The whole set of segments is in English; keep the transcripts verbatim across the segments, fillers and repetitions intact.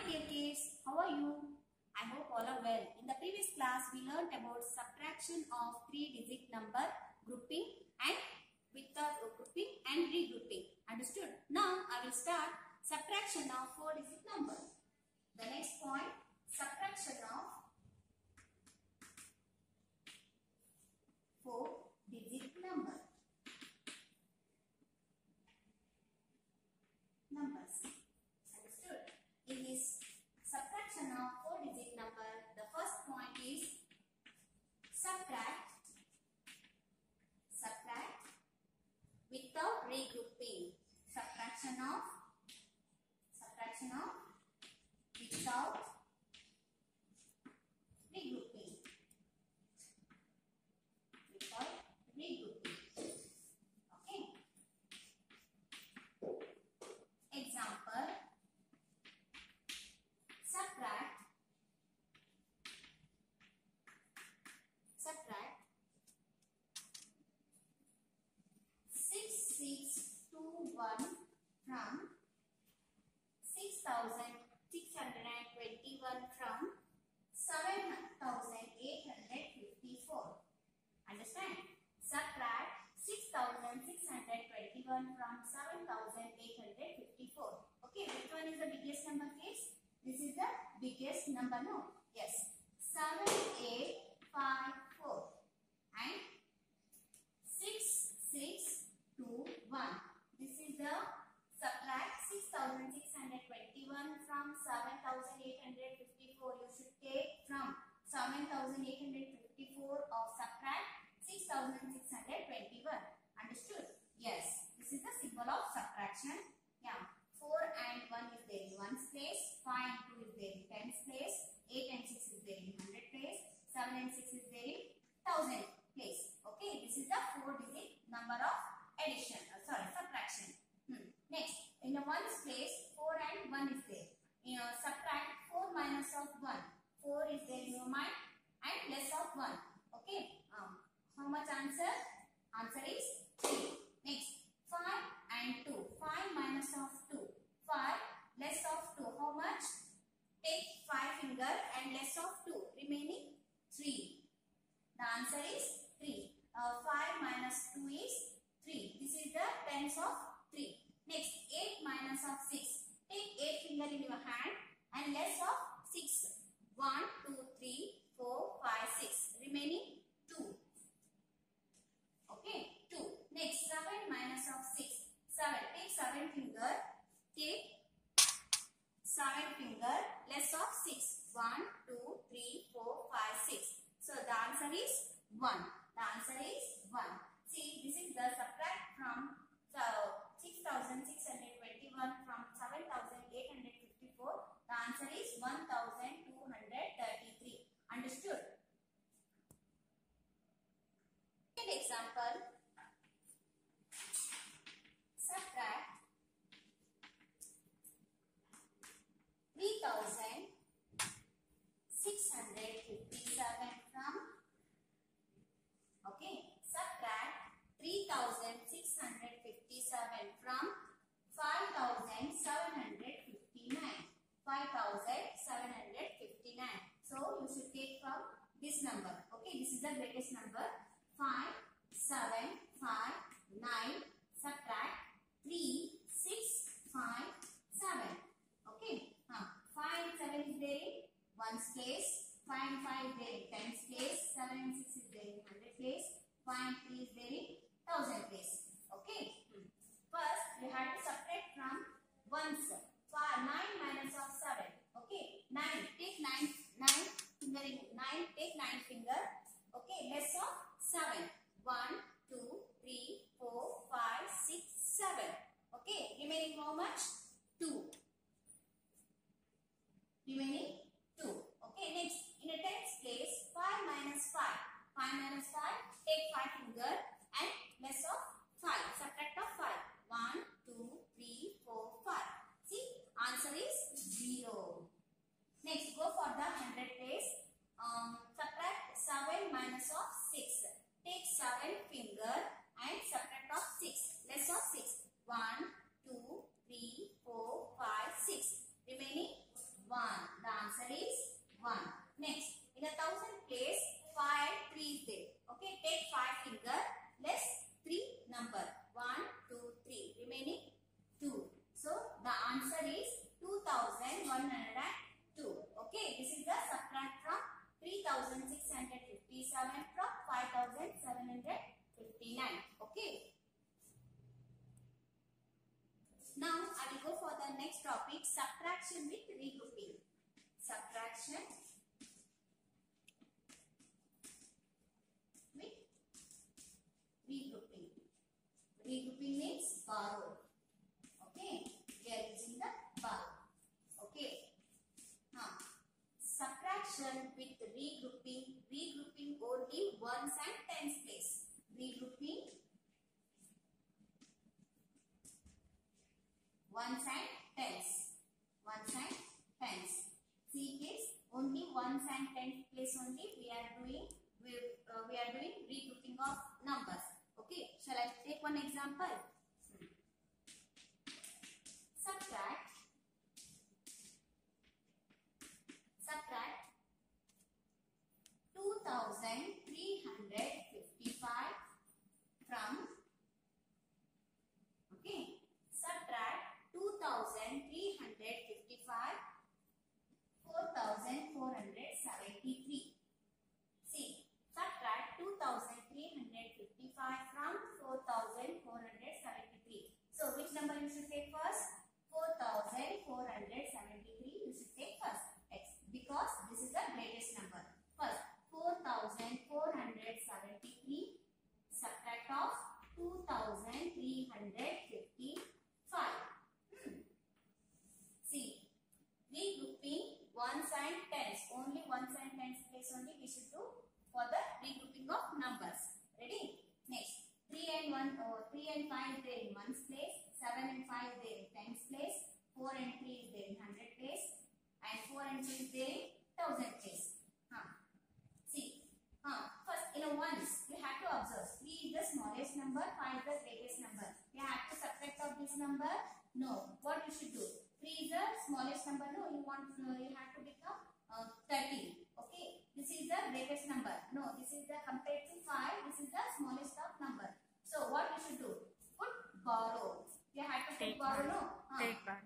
dear kids, how are you? I hope all are well. In the previous class, we learned about subtraction of three-digit number, grouping and with the grouping and regrouping. Understood? Now, I will start subtraction of four-digit number. The next point, subtraction of four-digit number. Numbers. Understood? In this subtraction of four-digit number, the first point is subtract, subtract without regrouping. Subtraction of, subtraction of without regrouping. Without regrouping. Okay. Example. Subtract, subtract six six two one from six thousand six hundred twenty-one from seven thousand eight hundred fifty-four. Understand? Subtract six thousand six hundred twenty-one from seven thousand eight hundred fifty-four. Okay, which one is the biggest number, please? This is the biggest number, no? Yes. seven eight five four and six six two one. This is the subtract six thousand six hundred twenty-one from seven thousand eight hundred fifty-four. You should take from seven thousand eight hundred fifty-four or subtract six thousand six hundred twenty-one. Understood? Yes. This is the symbol of subtraction. Yeah. four and one is there in ones place, five and two is there in tens place, eight and six is there in hundred place, seven and six is there in thousand place. Okay, this is the four digit number of addition, uh, sorry, subtraction. Hmm. Next, in the ones place, four and one is there. You know, subtract four minus of one. four is there in your mind and less of one. Okay, um, how much answer? Answer is three. Next, five and two. five minus of two. five less of two. How much? Take five finger and less of two. Remaining three. The answer is three. Uh, five minus two is three. This is the tens of three. Next, eight minus of six. Take eight finger in your hand and less of six. one, two, three, four, five, six. Remaining two. Okay, two. Next, seven minus of six. seven. Take seven finger. Take seven finger less of six. one, two, three, four, five, six. So the answer is one. The answer is one. See, this is the subtract from so six thousand six hundred twenty-one from seven thousand eight hundred fifty-four. The answer is one thousand two hundred thirty-three. Understood? Second example. Subtract three thousand six hundred fifty-seven from, okay, subtract three thousand six hundred fifty-seven from five thousand seven hundred fifty-nine. five thousand seven hundred fifty-nine. So, you should take from this number. Okay, this is the greatest number. five, seven, five, nine, subtract three, six, five, seven. Okay. Huh. five and seven is there in ones place. five and five is there in tens place. seven and six is there in hundred place. five and three is there in thousand place. Okay. Hmm. First, we have to subtract from ones. five, nine minus of seven. Okay. nine. Take nine. nine finger in nine. Take nine finger. Okay. Less of seven. one, two, three, four, five, six, seven. Okay. Remaining how much? two. Remaining two. Okay, next, in a tens place, five minus five. five minus five, take five finger and less of five. Subtract of five. one, two, three, four, five. See, answer is zero. Next, go for the hundred place. Um, subtract seven minus of six. Take seven finger and subtract of six. Less of six. one, two, three, four, five, six. Remaining one. answer is one. Next, in a thousand place, five and three is there. Okay, take five finger, less three number. one, two, three. Remaining two. So, the answer is two thousand one hundred two. Okay, this is the subtract from three thousand six hundred fifty-seven from five thousand seven hundred fifty-nine. Okay. Now, I will go for the next topic, subtraction with regrouping. Subtraction with regrouping. Regrouping means borrow. Okay, we are using the borrow. Okay. Now, subtraction with regrouping. Regrouping only ones and tens place. Regrouping ones and tens. Ones and tens. See kids, only ones and tens place only we are doing. We, uh, we are doing regrouping of numbers. Okay, shall I take one example? Hmm. Subtract. Subtract two thousand three hundred fifty-five from. Okay, subtract two thousand three hundred fifty-five, four thousand four hundred seventy-three. See, subtract two thousand three hundred fifty-five from four thousand four hundred seventy-three. So, which number you should take first? four thousand four hundred seventy-three you should take first. X, because this is the greatest number. First, four thousand four hundred seventy-three subtract of two thousand three hundred fifty-five. Hmm. See, regrouping ones and tens. Only ones and tens place only we should do for the regrouping of numbers. Ready? Next, three and one or three and five is there in ones place, seven and five is there in tens place, four and three is there in hundred place, and four and two is there in thousand place. Huh. See, huh. First in a ones you have to observe three is the smallest number, five is the greatest number. You have to subtract of this number. No, what you should do? three is the smallest number. No, you want uh, you have to become uh, thirteen. Okay, this is the greatest number. No, this is the compared to five. This is the smallest of number. So what you should do? Put borrow. You have to put borrow. No, huh. Take back.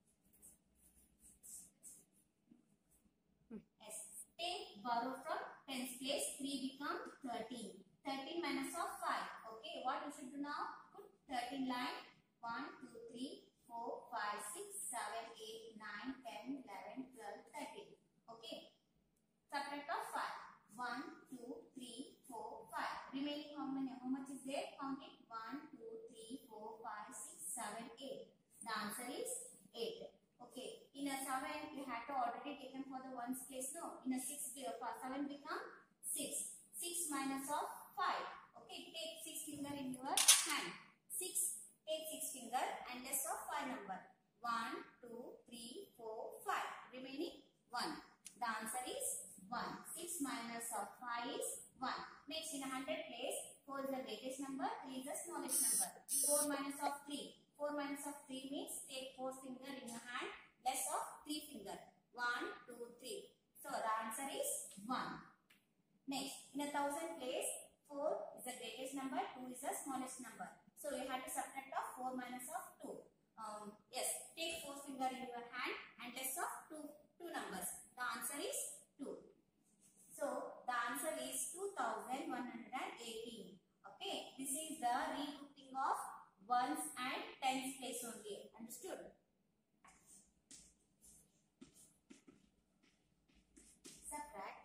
Yes, take borrow from tens place. three become thirteen. thirteen minus of five. Okay, what you should do now? Put thirteen line. one, two, three, four, five, six, seven, eight, nine, ten, eleven, twelve, thirteen. Okay. Subtract of five. one, two, three, four, five. Remaining how many? How much is there? Count it. one, two, three, four, five, six, seven, eight. The answer is eight. Okay. In a seven, you have to already taken for the ones place. No. In a six, seven become six. six minus of five. Okay. Take six finger in your hand. six. Take six finger and less of five number. one, two, three, four, five. Remaining one. The answer is one. six minus of five is one. Next, in a hundred place, four is the greatest number, three is the smallest number. four minus of three. four minus of three means take four finger in your hand, less of three finger. one, two, three. So, the answer is one. Next, in a thousand place, four is the greatest number, two is the smallest number. So, you have to subtract of four minus of two. Um, yes, take four finger in your hand and less of two, two numbers. The answer is two. So, the answer is two thousand one hundred eighteen. Okay, this is the regrouping of ones and tens place only. Understood? Subtract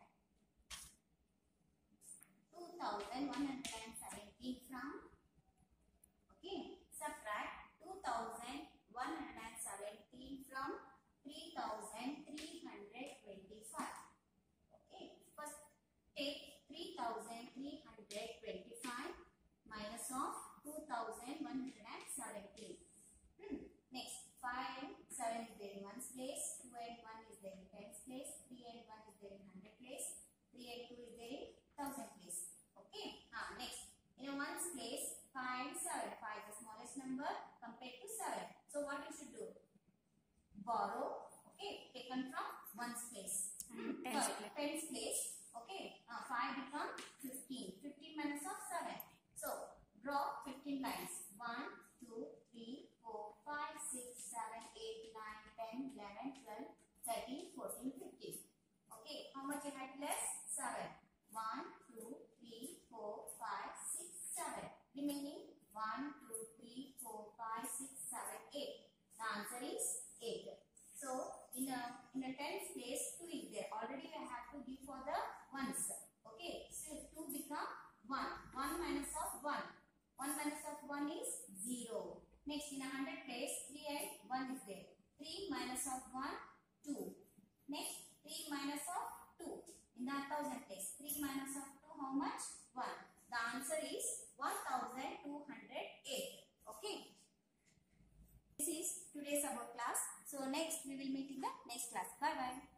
two thousand one hundred seventeen from. Okay, subtract two thousand one hundred seventeen from three thousand three hundred twenty-five. Okay, first take three thousand three hundred twenty-five minus of two thousand one hundred seventeen. Hmm. Next, five and seven is there in ones place, two and one is there in tens place, three and one is there in hundred place, three and two is there in thousand place. Okay, ah, next, in a ones place, five and seven. five is the smallest number compared to seven. So, what you should do? Borrow, okay, taken from ones place. And Hmm. tens Sorry, tens place. Okay. Uh, five become fifteen. fifteen minus of seven. So draw fifteen lines. one, two, three, four, five, six, seven, eight, nine, ten, eleven, twelve, thirteen, fourteen, fifteen. Okay. How much you had left? seven. one, two, three, four, five, six, seven. Remaining one, two, three, four, five, six, seven, eight. The answer is eight. So in a in a tens place two is there. Already I have to give for the ones. Okay. So two become one. one minus of one. one minus of one is zero. Next in a hundred place three and one is there. three minus of one, two. Next three minus of two. In the thousand place three minus of two, how much? one. The answer is one thousand two hundred eight. Okay. This is today's about class. So next we will meet in the next class. Bye bye.